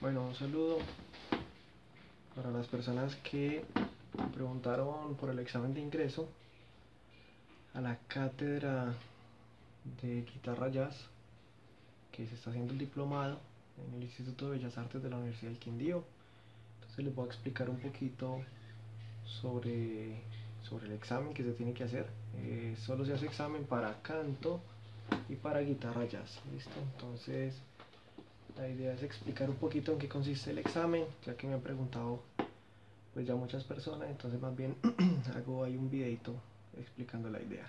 Bueno, un saludo para las personas que me preguntaron por el examen de ingreso a la cátedra de guitarra jazz que se está haciendo el diplomado en el Instituto de Bellas Artes de la Universidad del Quindío. Entonces les voy a explicar un poquito sobre el examen que se tiene que hacer. Solo se hace examen para canto y para guitarra jazz, ¿listo? Entonces la idea es explicar un poquito en qué consiste el examen, ya que me han preguntado pues ya muchas personas, entonces más bien hago ahí un videito explicando la idea.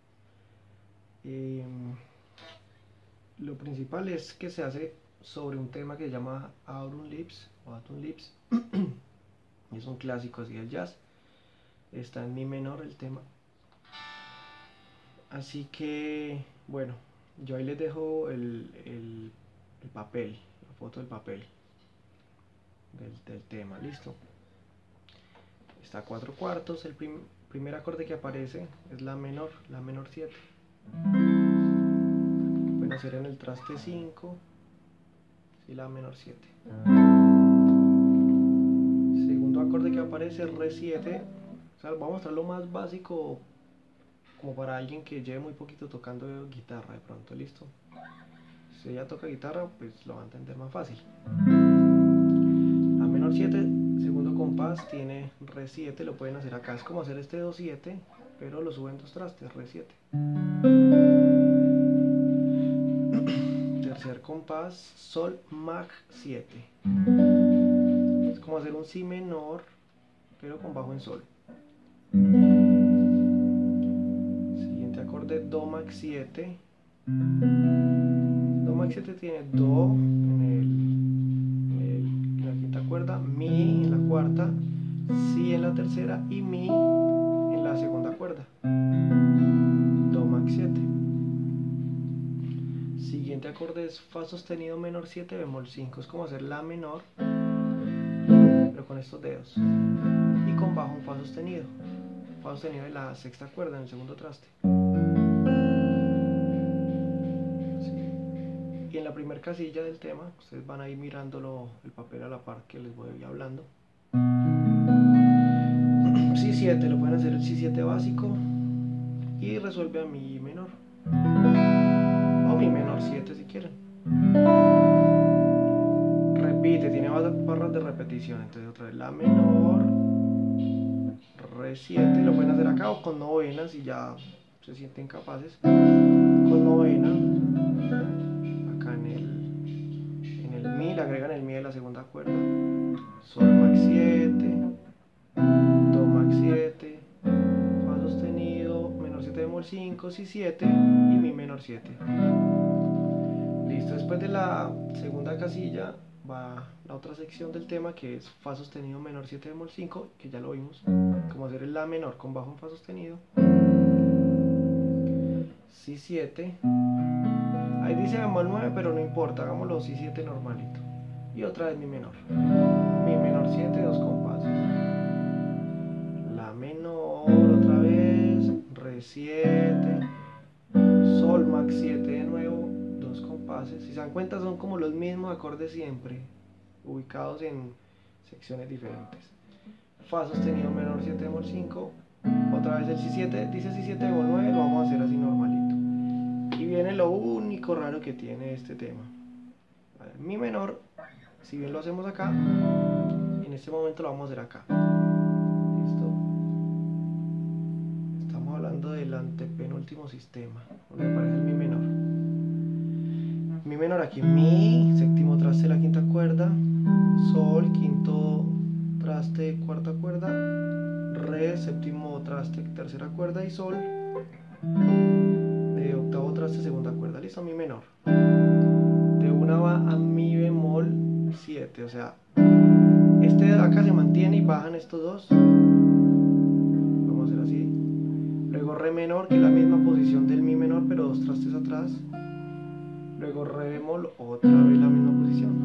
Lo principal es que se hace sobre un tema que se llama Autumn Leaves o Autumn Leaves. Es un clásico así del jazz. Está en mi menor el tema. Así que, bueno, yo ahí les dejo el papel, la foto del papel del tema, listo. Está a 4/4, el primer acorde que aparece es la menor 7. Pueden hacer en el traste 5 y la menor 7. Segundo acorde que aparece es Re 7. O sea, vamos a mostrar lo más básico como para alguien que lleve muy poquito tocando guitarra de pronto, listo. Si ella toca guitarra, pues lo va a entender más fácil. La menor 7, segundo compás, tiene Re 7, lo pueden hacer acá. Es como hacer este Do 7, pero lo suben dos trastes, Re 7. Tercer compás, Sol Mag 7. Es como hacer un Si menor, pero con bajo en Sol. Siguiente acorde, Do Mag 7. Do Mag 7 tiene Do en la quinta cuerda, Mi en la cuarta, Si en la tercera y Mi en la segunda cuerda. Do Mag 7. Siguiente acorde es Fa sostenido menor 7 bemol 5. Es como hacer La menor, pero con estos dedos. Y con bajo un Fa sostenido. Fa sostenido en la sexta cuerda, en el segundo traste. Y en la primera casilla del tema, ustedes van a ir mirándolo el papel a la par que les voy hablando. Si 7, lo pueden hacer el Si 7 básico y resuelve a Mi menor o Mi menor 7 si quieren. Repite, tiene barras de repetición, entonces otra vez La menor, Re 7, lo pueden hacer acá o con novenas si ya se sienten capaces. Con novena, acá en el Mi, le agregan el Mi de la segunda cuerda, Sol Mag 7, Do Mag 7, Fa sostenido, menor 7 bemol 5, Si 7 y Mi menor 7. Listo, después de la segunda casilla va la otra sección del tema que es Fa sostenido menor 7 bemol 5, que ya lo vimos, como hacer el La menor con bajo en Fa sostenido, Si 7, ahí dice bemol 9 pero no importa, hagámoslo Si 7 normalito, y otra vez Mi menor 7, dos compases, La menor otra vez, Re 7, Sol Mag 7 de nuevo, dos compases. Si se dan cuenta son como los mismos acordes siempre, ubicados en secciones diferentes. Fa sostenido menor 7 bemol 5, otra vez el Si 7, dice Si 7 bemol 9, lo vamos a hacer así normalito. Y viene lo único raro que tiene este tema. A ver, Mi menor, si bien lo hacemos acá, en este momento lo vamos a hacer acá. ¿Listo? Estamos hablando del antepenúltimo sistema, donde aparece el Mi menor. Mi menor aquí, Mi, séptimo traste de la quinta cuerda, Sol, quinto traste, cuarta cuerda, Re, séptimo traste, tercera cuerda y Sol, de octavo traste, segunda cuerda. Listo, Mi menor. De una va a Mi bemol 7, o sea, este de acá se mantiene y bajan estos dos. Vamos a hacer así. Luego Re menor, que es la misma posición del Mi menor, pero dos trastes atrás. Luego Re bemol, otra vez la misma posición.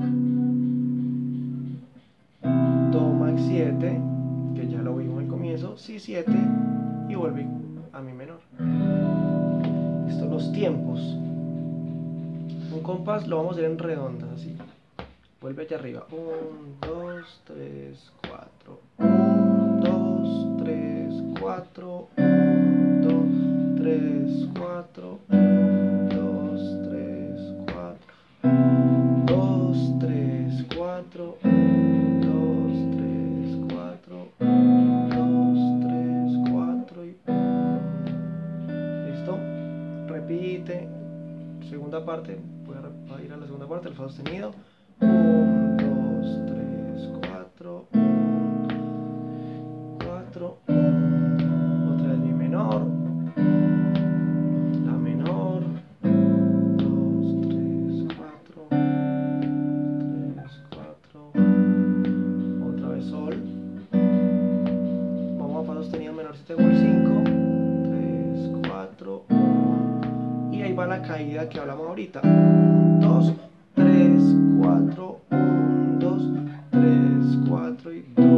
Do Mag 7, que ya lo vimos al comienzo, Si 7 y vuelve a Mi menor. Estos los tiempos. Un compás lo vamos a hacer en redondas, así. vuelve allá arriba. 1, 2, 3, 4. 1, 2, 3, 4. 1, 2, 3, 4. 1, 2, 3, 4. 2, 3, 4. 2, 3, 4. 2, 3, 4 y listo. Repite. Segunda parte. Voy a ir a la segunda parte, el fa sostenido. 1, 2, 3, 4. 4. Otra vez mi menor. La menor. 2, 3, 4. 3, 4. Otra vez sol. Vamos a fa sostenido menor 7 bemol 5. 3, 4. Y ahí va la caída que hablamos ahorita. 1, 2, 3, 4. 1, 2, 3, 4 y 2,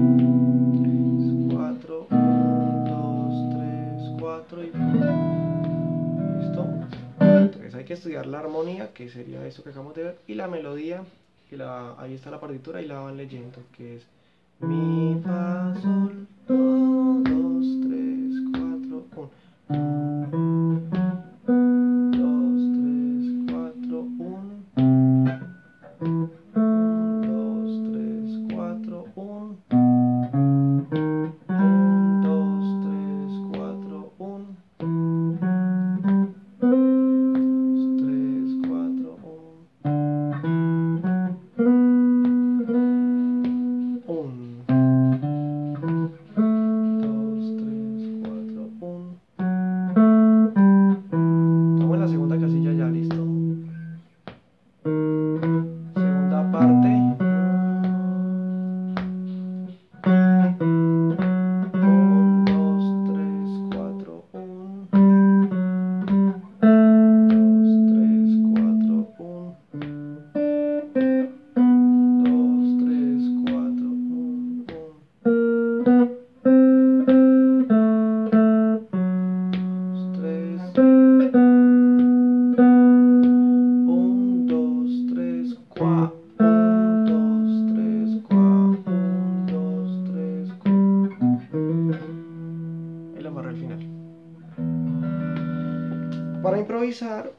4. 1, 2, 3, 4 y listo. Entonces hay que estudiar la armonía, que sería eso que acabamos de ver, y la melodía, ahí está la partitura y la van leyendo, que es mi, fa, sol, do, 2, 3, 4, 1. 2, 3, 4, 1. 1, 2, 3, 4, 1. 1, 2, 3, 4, 1. 3, 4, 1. 1. 2, 3, 4, 1. Estamos en la segunda casilla ya, listo. Segunda parte. 1, 2, 3, 4, 1. 2, 3, 4, 1. 2, 3, 4, 1, 3. 1, 2, 3, 4. 1, 2, 3, 4. 1, 2, 3, 4. Y la barra al final. Para improvisar,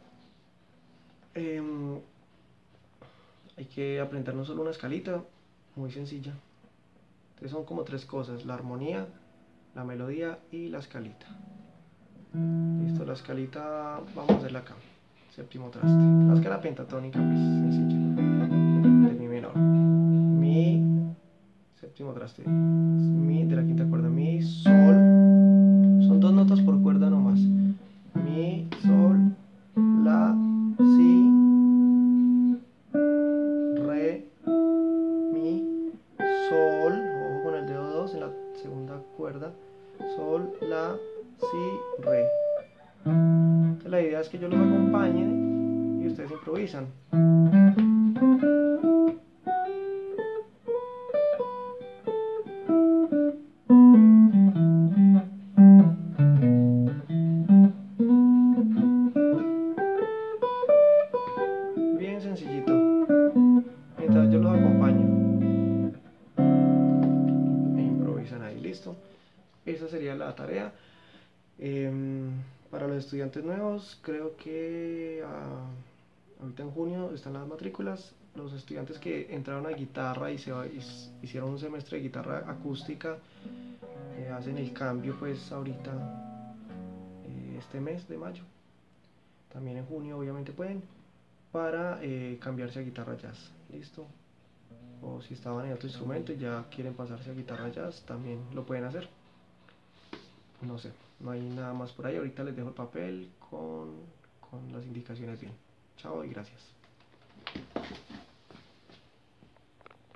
hay que aprender no solo una escalita, muy sencilla. Entonces son como tres cosas: la armonía, la melodía y la escalita. Listo, la escalita vamos a hacerla acá. Séptimo traste. La escala pentatónica, pues sencilla. De mi menor. Mi, séptimo traste. Mi de la quinta cuerda. Mi, sol. Son dos notas por cuerda nomás. Mi, sol, la, si, re, mi, sol. Ojo con el dedo 2 en la segunda cuerda. Sol, la, si, re. Entonces la idea es que yo los acompañe y ustedes improvisan. Bien sencillito. Mientras yo los acompaño e improvisan ahí, listo. Esa sería la tarea. Para los estudiantes nuevos, creo que ahorita en junio están las matrículas. Los estudiantes que entraron a guitarra y hicieron un semestre de guitarra acústica, hacen el cambio pues ahorita, este mes de mayo. También en junio obviamente pueden, para cambiarse a guitarra jazz, listo. O si estaban en otro instrumento y ya quieren pasarse a guitarra jazz, también lo pueden hacer. No sé, no hay nada más por ahí. Ahorita les dejo el papel con las indicaciones bien. Chao y gracias.